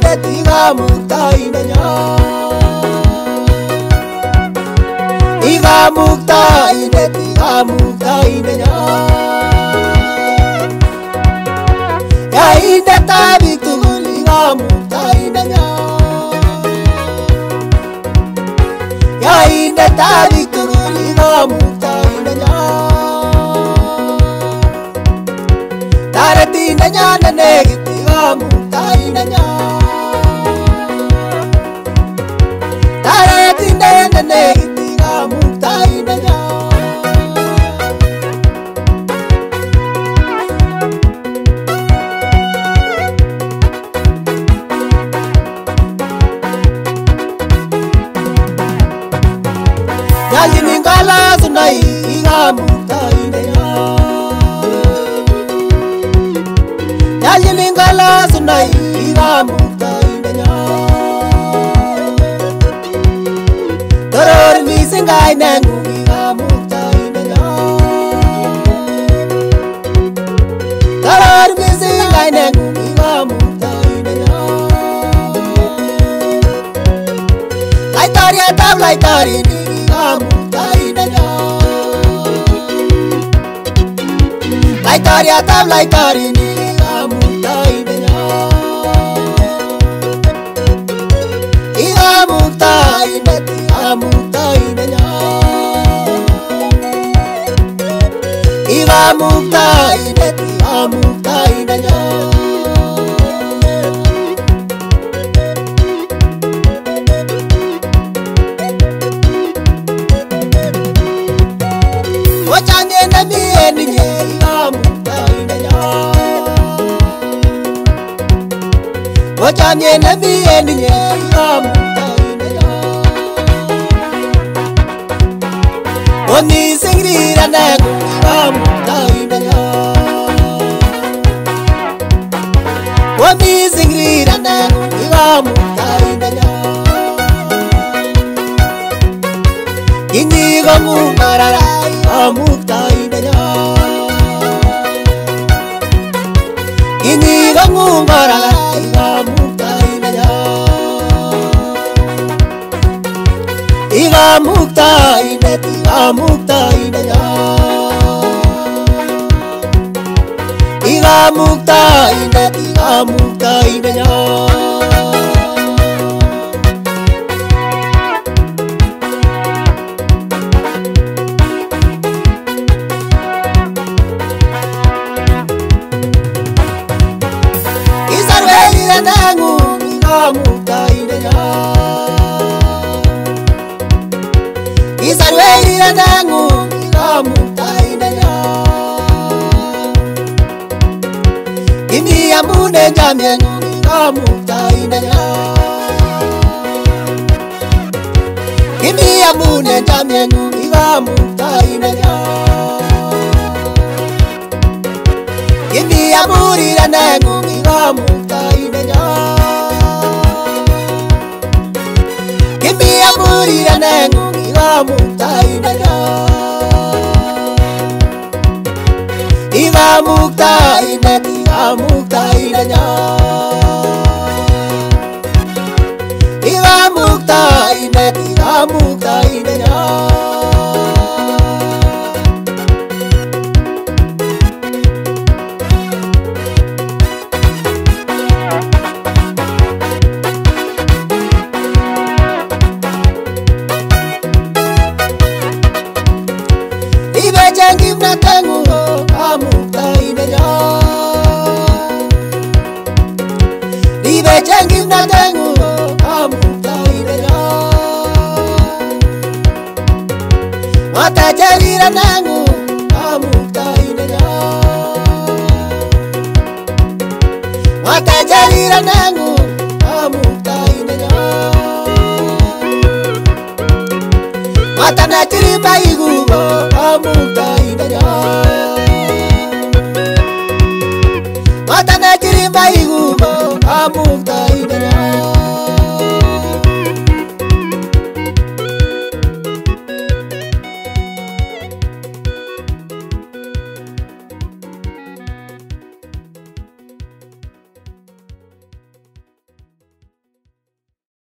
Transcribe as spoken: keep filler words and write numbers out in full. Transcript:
ine tiga mukta ine nya Iga mukta ine tiga mukta ine nya Ya ine tabi tugul iga mukta ine nya Ya ine tabi tugul iga mukta ine nya Tarati ine nya nanegi tiga mukta ine nya Tarati ine nanegi tiga mukta ine nya Yali ningala sunai iga mukta ine nya Yali ningala sunai iga mukta ine nya Doror mi singai nengu iga mukta ine nya Doror mi singai nengu iga mukta ine nya Laitari atab laitari ni iga mukta ine nya Laitari atab laitari ni iga mukta ine nya Iga mukta ine iga mukta ine nya Iga mukta ine iga mukta ine nya Wachanye na mieni nye iga mukta ine nya Wachanye na mieni nye iga mukta ine nya Oni singrira nengu iga mukta ine nya Oni singrira nengu iga mukta ine nya Ini gamu marara iga mukta ine nya Ini gamu marara iga mukta ine nya Iga mukta ine iga mukta ine nya Iga mukta ine iga mukta ine nya Nangu iga mukta ine nya Isarwe nangu iga mukta ine nya Ini amune jamyengu iga mukta ine nya Ini amune jamyengu iga mukta ine nya Ini amuri nangu iga mukta ine nya Kimi amuri nangu iga mukta ine nya Iga mukta ine iga mukta ine nya Iga mukta ine iga mukta ine nya Jangi na tengu amukta ine nya Ibe jangi na tengu amukta ine nya Mata jarira nengu amukta ine nya Mata jarira nengu